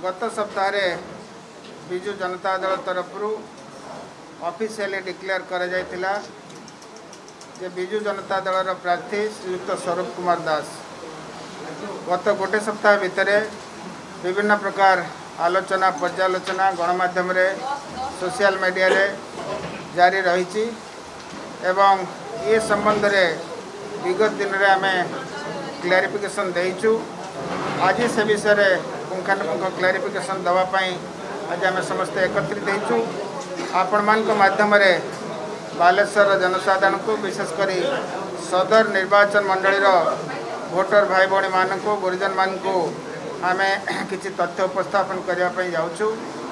गत सप्ताह विजु जनता दल तरफ ऑफिशियली डिक्लेयर कर जाइथिला जे विजु जनता दल प्रार्थी श्रीयुक्त स्वरूप कुमार दास गत गोटे सप्ताह भितर विभिन्न प्रकार आलोचना पर्यालोचना गणमाध्यम सोशल मीडिया रे जारी रही एवं ये संबंध रे विगत दिन में आम क्लारिफिकेशन देचु। आज से विषय पुंखानुपुंख क्लारिफिकेशन दवापाई आज आम समस्त एकत्रित होइछु। आपण मान माध्यम बालेश्वर जनसाधारण को विशेषकर सदर निर्वाचन मंडल भोटर भाई भाई मान को गुरुजन मान को आम किसी तथ्य उपस्थापन करने जाऊँ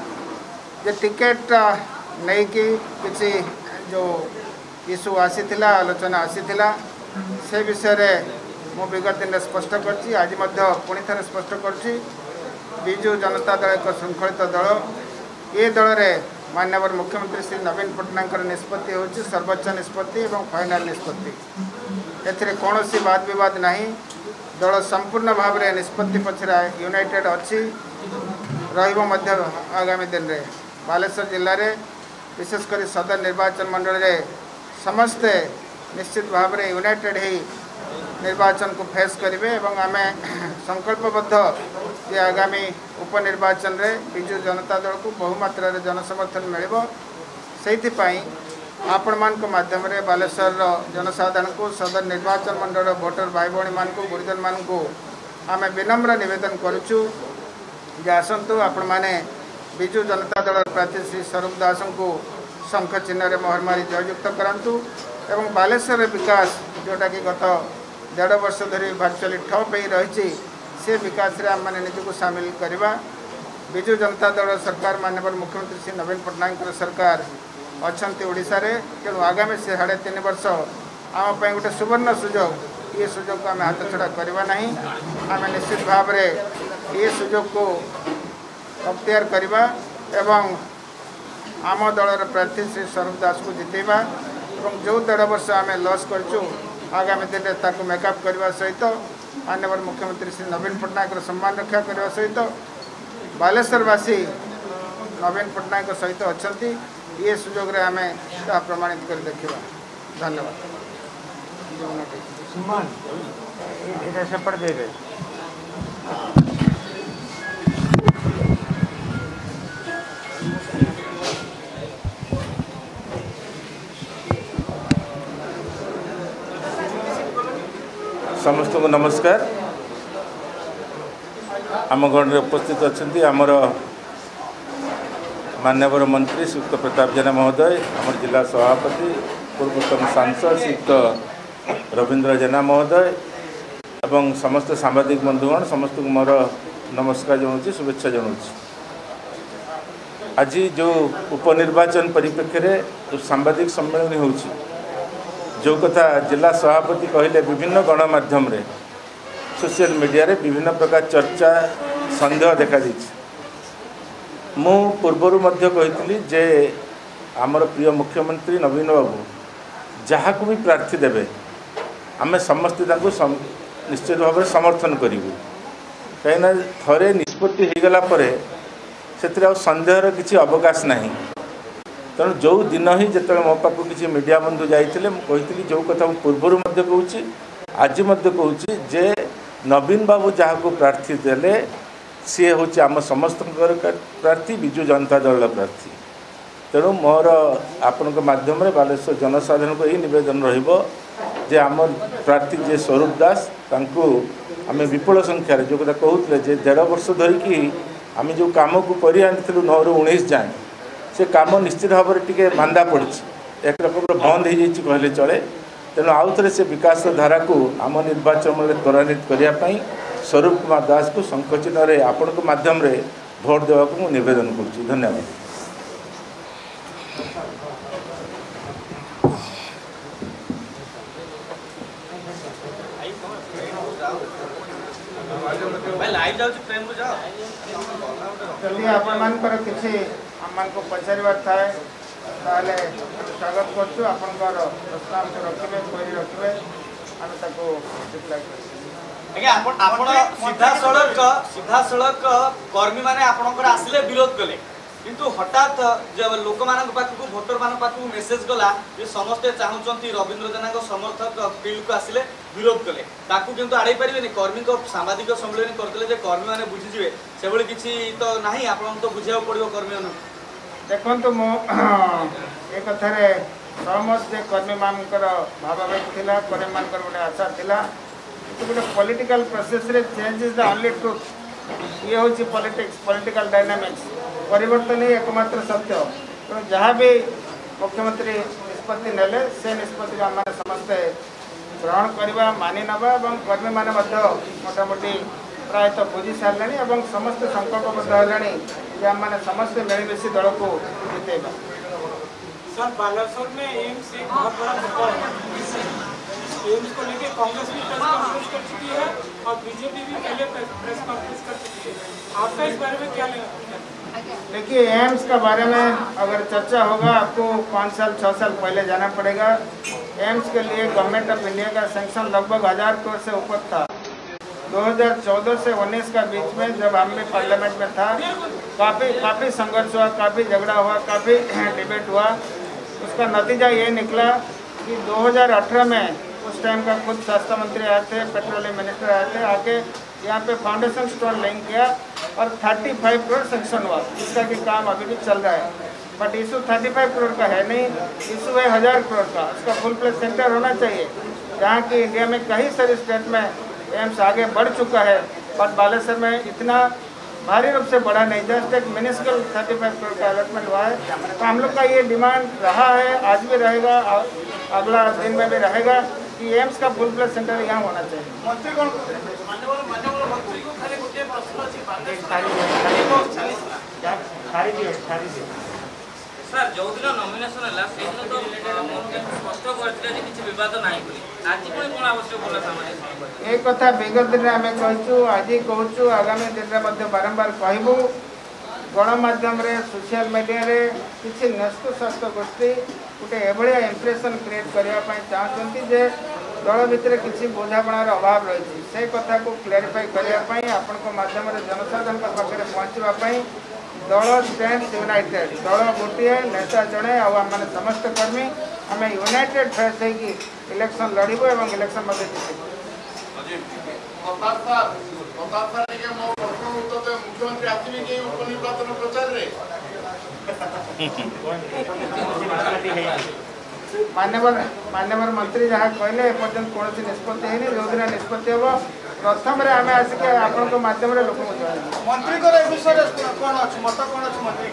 जे टिकेट नहीं कि किसी जो इश्यू आसीथिला आलोचना आसीथिला से विषय मु विगत दिन स्पष्ट करछि। आज पुणी थे स्पष्ट करछि विजु जनता दल एक श्रृंखलित दल ये दल में माननीय मुख्यमंत्री श्री नवीन पट्टनायक निष्पत्ति होछि सर्वोच्च निष्पत्ति और फाइनाल निष्पत्ति। एथिरे कौनसी वाद विवाद नहीं। दल संपूर्ण भाव में निष्पत्ति पछरे यूनाइटेड अच्छी रहिबो मध्य आगामी दिन रे बालेश्वर जिले में विशेषकर सदर निर्वाचन मंडल रे समस्ते निश्चित भाव में यूनाइटेड ही निर्वाचन को फेस करेंगे और आम संकल्पबद्ध जे आगामी उपनिर्वाचन रे विजु जनता दल को बहुमात्रा जनसमर्थन मिलिबो। सेइथिपाई आपण मान माध्यम रे बालेश्वर जनसाधारण को सदर निर्वाचन मंडल भोटर भाई भाई मान को गुरुजन मान को आम विनम्र निवेदन करुचु जे आसंतु आपण माने विजु जनता दल प्रार्थी श्री स्वरूप दास को शंख चिन्ह मोहर मारी जययुक्त करंतु एवं बालेश्वर विकास जोटा कि गत 1.5 वर्ष धरी भार्चुअली ठप हो रही से विकास रे आम मैंने निजक सामिल करवा। विजु जनता दल सरकार माननीय मुख्यमंत्री श्री नवीन पट्टनायक सरकार अच्छा ओडिशा रे तेणु आगामी 3.5 वर्ष आम गोटे सुवर्ण सुजोग ये सुजोग को आम हाथ छड़ा करवा नहीं। आम निश्चित भाव में ये सुजोग को अख्तियार करवा एवं आम दलर प्रार्थी श्री स्वरूप दास को जितेबा और जो 1.5 वर्ष आम लॉस करचु आगामी दिन में ताकू मेकअप करने सहित माननीय मुख्यमंत्री श्री नवीन पट्टनायक सम्मान रक्षा करने सहित बालेश्वरवासी नवीन पट्टनायक सहित अच्छा ये सुजोग रे आम प्रमाणित कर देखा। धन्यवाद। समस्त को नमस्कार। आम गण उपस्थित अच्छा आमर मान्यवर मंत्री श्रीयुक्त प्रताप जेना महोदय आम जिला सभापति पूर्वतन सांसद श्रीयुक्त रवींद्र जेना महोदय एवं समस्त सांबादिक बंधुगण समस्त को मोर नमस्कार जनाऊँ शुभेच्छा जनाऊँ। आज जो उपनिर्वाचन परिप्रेक्षी जो सांबादिक सम्मेलन हो जो कथा जिला सभापति कहले विभिन्न गणमाध्यम रे सोशल मीडिया रे विभिन्न प्रकार चर्चा संदेह देखा दी। मु पूर्वर मध्य कही जे आमर प्रिय मुख्यमंत्री नवीन बाबू जहाँ को भी प्रार्थी देवे आम समस्ते निश्चित भाव में समर्थन करूँ कहीं थे निष्पत्ति हो गला से सन्देहर किसी अवकाश नहीं। तेणु जो दिन ही जिते मो पाक किसी मीडिया बंधु जाते मुझे जो कथा पूर्वर कहूँ आज कहूँ जे नवीन बाबू जहाँ को प्रार्थी देले सी हूँ आम समस्त प्रार्थी विजु जनता दल प्रार्थी। तेणु मोर आपण माध्यम बालेश्वर जनसाधारण को यही निवेदन जे आम प्रार्थी जे स्वरूप दास आम विपुल संख्यार जो कथा कहते जे 1.5 वर्ष धरिकी आम जो कम को कर 9 ରୁ 19 जाए से कम निश्चित भाव में टी मांदा पड़ी एक रकम बंद हो जाए कहले चले। तेणु आउ थे से विकास धारा को आम निर्वाचन में त्वरान्वित करने स्वरूप कुमार दास को शंख चिन्ह आपण माध्यम भोट देवाक निवेदन करुँच। धन्यवाद। जदि आपंकर किसी आम को पचार थाए ताले स्वागत करछु। आपंकर प्रश्न रखिए क्वेरी रखिए आम रिप्लाई कर। आज्ञा सीधा सड़क कर्मी माने आपणकर आसिले विरोध कले किंतु हठात जब लोक मान पाखु भोटर मान पाखु मेसेज गला जे समस्ते चाहूचंती रविंद्र जेना समर्थक फील्ड को आसिले विरोध कले ताकू किंतु आड़े पारिबेनी कर्मी को सामाजिक सम्मेलन करदेले जे कर्मी माने बुझी जिवे सेबळी किछि तो नाही आपन तो बुझिया पड़िबो कर्मी मान देखंतु मो एक कथारे सहमत जे कर्मी मानकर भावावेग थिला कर्मी मानकर गोटे आशा थिला गोटे पॉलिटिकल प्रोसेस रे change is the only truth ये हूँ पॉलिटिकल डायनामिक्स परिवर्तन ही एकमात्र सत्य तेणु जहाँ भी मुख्यमंत्री निष्पत्ति नेले से निष्पत्ति आम समस्ते ग्रहण करवा मानि नवा और कर्मी मैंने मोटामोटी प्रायतः बुझी सारे और समस्ते संकल्पबद्ध है आम मैंने समस्ते मिलमिशी दल को जितेगा। सर बालासोर में एम्स एक बहुत बड़ा मुद्दा है। एम्स को लेकर कांग्रेस भी प्रेस कॉन्फ्रेंस कर चुकी है और बीजेपी भी पहले प्रेस कॉन्फ्रेंस कर चुकी है, आपका इस बारे में क्या लेना? देखिए एम्स का बारे में अगर चर्चा होगा आपको 5 साल 6 साल पहले जाना पड़ेगा। एम्स के लिए गवर्नमेंट ऑफ इंडिया का सैंक्शन लगभग 1000 करोड़ से ऊपर था। 2014 से 19 का बीच में जब हम भी पार्लियामेंट में था काफ़ी संघर्ष हुआ, काफ़ी झगड़ा हुआ, काफ़ी डिबेट हुआ। उसका नतीजा ये निकला कि 2018 में उस टाइम का खुद स्वास्थ्य मंत्री आए थे, पेट्रोलियम मिनिस्टर आए थे, आके यहाँ पे फाउंडेशन स्टोन लिंक किया और 35 करोड़ सेंक्शन हुआ जिसका कि काम अभी भी चल रहा है। बट इशू 35 करोड़ का है नहीं, इशू है 1000 करोड़ का। उसका फुल प्लेज सेंटर होना चाहिए जहाँ की इंडिया में कई सारे स्टेट में एम्स आगे बढ़ चुका है बट बालेश्वर में इतना भारी रूप से बढ़ा नहीं, जस्ट एक मिनिस्कल 35 करोड़ का अलॉटमेंट हुआ है। तो हम लोग का ये डिमांड रहा है, आज भी रहेगा, अगला दिन में भी रहेगा कि एम्स का फुल प्लेज सेंटर यहाँ होना चाहिए। मंत्री कौन मंत्री को खाली गोटे प्रश्न सर जो दिन नॉमिनेशन है से दिन तो स्पष्ट करथिले जे किछि विवाद नाही बोली आज कोन कोन आवश्यक बोला सामने एक कथा विगत दिन आम कहूँ आज कहूँ आगामी दिन में बारंबार कहबू गणमाध्यम सोशल मीडिया रे किसी न्यस्त स्वास्थ्य गोष्ठी गोटे एभलिया इंप्रेशन क्रिएट करने चाहते जे दल भितर किसी बुझापणार अभाव रही से कथा को क्लेरिफाई करने आपण माध्यम जनसाधारण पाखे पहुँचापी दल स्टैंड यूनाइटेड दल गोटे नेता जड़े आम समस्त कर्मी आम यूनाइटेड फेस होगी इलेक्शन लड़बू और इलेक्शन जीतू। मुख्यमंत्री आसवे कि उपनिर्वाचन प्रचार मान्यवर मंत्री जहाँ कहले एपर्तंत कौन निष्पत्ति है जो दिन निष्पत्ति हम प्रथम आम आसिक आपण मध्यम लोक मंत्री विषय कौन अच्छे मत कौन अच्छे मंत्री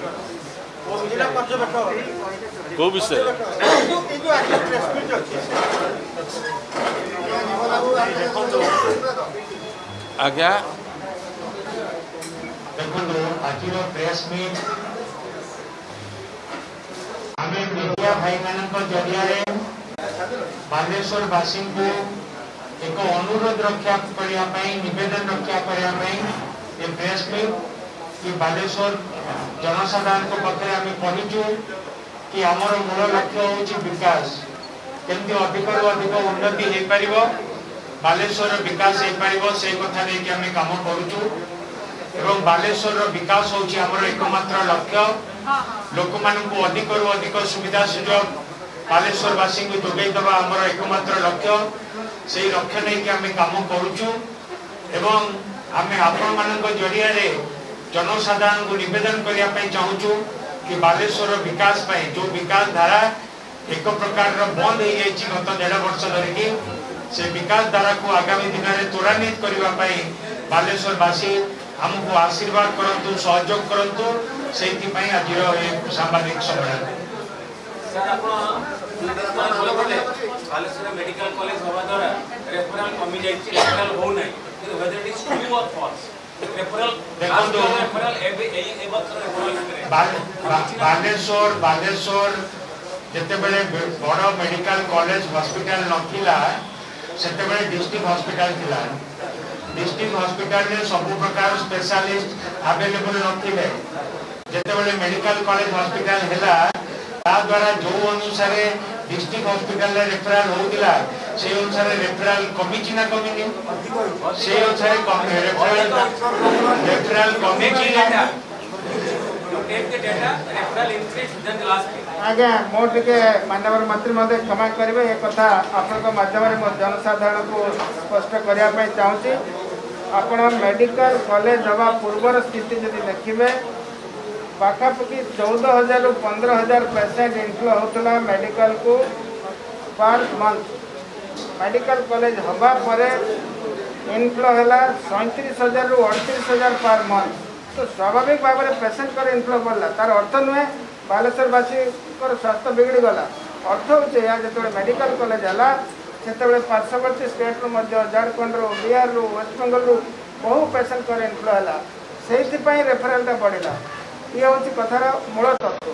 पर्यवेक्षक को विषय आज्ञा देखो आज प्रेस मीट आम मीडिया भाई मान जरिया बालेश्वरवासी को एक अनुरोध रक्षा करने नवेदन रक्षा करने प्रेस मीट कि बालेश्वर जनसाधारण पाखे आम कहचु कि आमर मूल लक्ष्य हूँ विकास केमती अधिक अधिक उन्नति हो पार बालेश्वर विकास हो पार से कथा नहीं आम कम करुचु एवं बालेश्वर विकास हूँ आमर एकमात्र लक्ष्य लोक मानू अधिक अधिक सुविधा सुजोग बालेश्वरवासी को जोगाई देवा आमर एकमात्र लक्ष्य से लक्ष्य नहीं आम कम करुचु एवं आम आपण मान जरिया जनसाधारण को निवेदन करने चाहूँ कि बालेश्वर विकास पाई जो विकास धारा एक प्रकार बंद हो गत 1.5 वर्ष धरिकी से विकास धारा को आगामी दिन में त्वरान्वित करने बालेश्वरवासी आमको आशीर्वाद करंतु सहयोग करंतु से आज सांबादिक सम्मेलन बालेश्वर मेडिकल कॉलेज होवा द्वारा रेफरल कमी जाई रेफरल हो नै वेदर इट इज ट्रू और फॉल्स बालेश्वर जिते बड़े बड़ मेडिकल कॉलेज हॉस्पिटल नथिला सेते बड़े डिस्ट्रिक्ट हॉस्पिटल थिला डिस्ट्रिक्ट हॉस्पिटल में सब प्रकार स्पेशलिस्ट अवेलेबल नथिले जिते बड़े मेडिकल कॉलेज हॉस्पिटल हैला ता द्वारा जो अनुसार डिस्ट्रिक्ट हॉस्पिटल रेफराल होउतिला से अनुसार रेफराल कमी ना कमी से अनुसार रेफराल कमी आज्ञा मोटे मानव मंत्री महोदय क्षमा करेंगे ये कथा आपण माध्यम जनसाधारण को स्पष्ट करने चाहूँगी आपण मेडिकल कॉलेज हवा पूर्वर स्थिति जब देखिए पाखापाखि 14,000 ରୁ 15,000 पेसेंट इनफ्लो होता मेडिकल को पर मंथ मेडिकल कॉलेज हवा पर इनफ्लो है 37,000 ରୁ 38,000 पर मंथ तो स्वाभाविक भाव में पेसेंट कर इनफ्लो बढ़ला तार अर्थ नुहे बालेश्वरवासी स्वास्थ्य बिगड़ी गला अर्थ होचे या जो मेडिकल कॉलेज है से पार्श्ववर्ती स्टेट रू झारखंड रू बिहार रू वेस्ट बेंगल रू बहु पेसेंट कर इनफ्लो है से रेफरालटा बढ़ला ये हूँ कथार मूल तत्व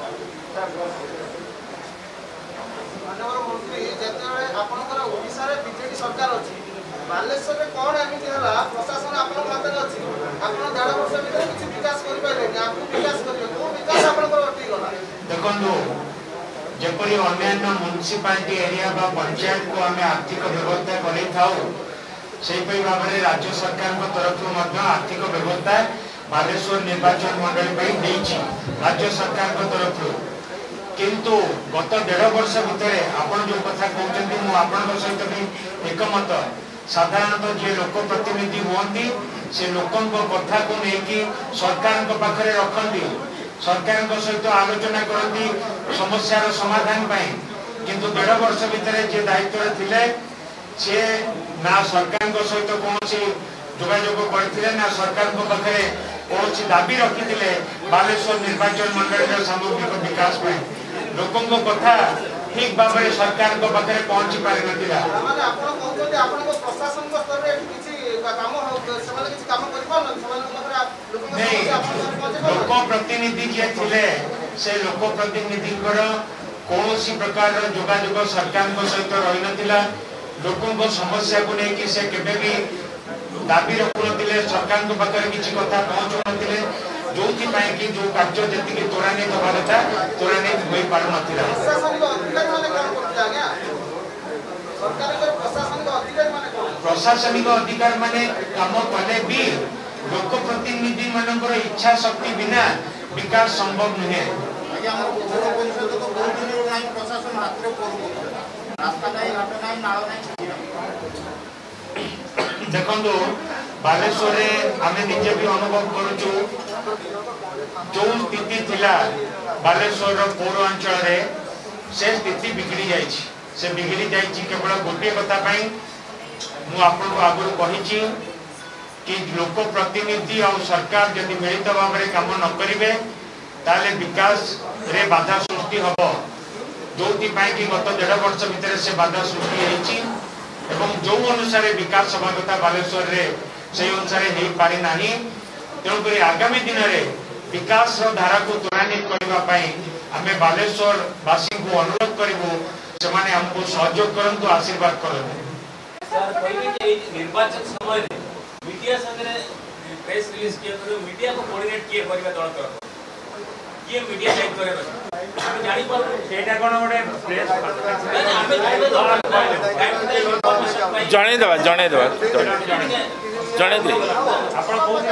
मानव मंत्री जिते आपंकर ओडिशा रे बीजेपी सरकार अच्छी बालेश्वर में कौन एमती है प्रशासन आप हाथ में अच्छी आप 1.5 वर्ष भर किसी विकास करें आपको विकास करेंगे कौ विकास आपगला देखो जपरी अन्य म्युनिसिपालिटी एरिया बा पंचायत को आम आर्थिक व्यवस्था कर भाव में राज्य सरकार तरफ आर्थिक व्यवस्था बालेश्वर निर्वाचन मंडली राज्य सरकार तरफ किंतु गत 1.5 वर्ष भितर आपण जो कथा कहते सहित भी एकमत साधारणतः जे लोक प्रतिनिधि हुई से लोकों कथा को लेकिन सरकार पाखे रखती सरकार सहित आलोचना करती समस्यार समाधान किंतु 1.5 वर्ष भितर जे दायित्व थिले से ना सरकार सहित कौन जोगाजोग करते ना सरकार पाखे कौन दाबी रखी बालेश्वर निर्वाचन मंडल सामग्रिक विकास लोकों कथा ठीक भाव में सरकार पाखे पहुंची पारि नथिला लोक प्रतिनिधि जे थिले से लोक प्रतिनिधि कौन प्रकार जोगाजोग सरकार सहित रही नथिला लोकों समस्या को लेकिन से केबे भी दाबी रखुनथिले सरकार पाखे किसी कथा पहुँचु नथिले जो कि जो कार्य जी त्वरान्वित हवा कथा त्वरान्वित हो पार नथिला प्रशासनिक अधिकार माने काम कले भी लोक प्रतिनिधि मानकर इच्छा शक्ति बिना विकास संभव नुहे देखो बालेश्वर आम निजे भी अनुभव करुचु जो स्थिति थिला बालेश्वर पौर अंचल से स्थिति बिगड़ी जाइए केवल गोटे कथा आपको आगु कही कि लोक प्रतिनिधि और सरकार जदि मिलित भाव में काम न करेंगे ताले विकास रे बाधा सृष्टि हम जो कि गत 1.5 वर्ष भितर से बाधा सृष्टि एवं जो अनुसार विकास हवा कथा बालेश्वर रे से अनुसार हो पारि नाही तेणुक आगामी दिन में विकास धारा को त्वरान्वित करने आम बालेश्वर वासी को अनुरोध करूँ से हमको सहयोग करंतु आशीर्वाद करंतु निर्वाचन समय मीडिया संगे प्रेस रिलीज किए तो मीडिया को कोऑर्डिनेट किए करबा दल कर किए मीडिया टाइप करे हम जानि पर सेटा कोन ओडे प्रेस जणे देबा जणे दे आपण कोन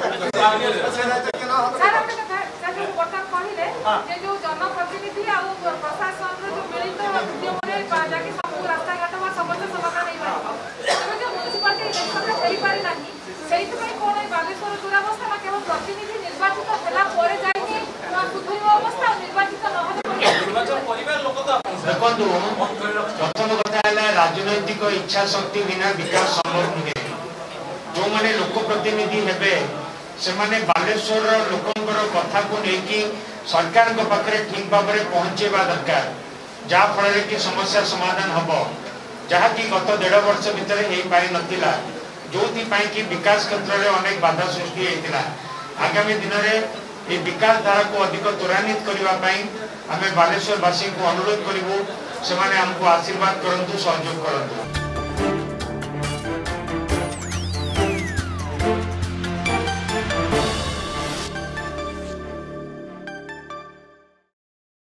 सर अपने कथा जो वर्तमान कहिले जे जो जनप्रतिनिधि आ प्रशासन रो जो मिलित उद्यम रे जाके सब रास्ता घाट वा समस्या समाधान नहीं पाई तबे जो म्युनिसिपालिटी इलेक्शन रे होई पारि नाही सेहित में कोन बालेश्वर दुरावस्था ना केवल प्रतिनिधि निर्वाचित होला परे जाई कि सुधुरी अवस्था निर्वाचित न होले निर्वाचन परिवार लोक तो देखो प्रथम कथा है राजनैतिक इच्छा शक्ति बिना विकास संभव नुहे जो माने लोक प्रतिनिधि हेबे से माने बालेश्वर लोकंकर कथा को लेकिन सरकार को पाखे ठीक भाव में पहुंचेबा दरकार जहाँ फल कि समस्या समाधान हम जहाँ कि गत 1.5 वर्ष भितर हो पारि नथिला जो कि विकास क्षेत्र में अनेक बाधा सृष्टि होता आगामी दिन में ये विकास धारा को अधिक त्वरान्वित करने आम बालेश्वर वासी को अनुरोध करूँ से हमको आशीर्वाद करंतु सहयोग करंतु।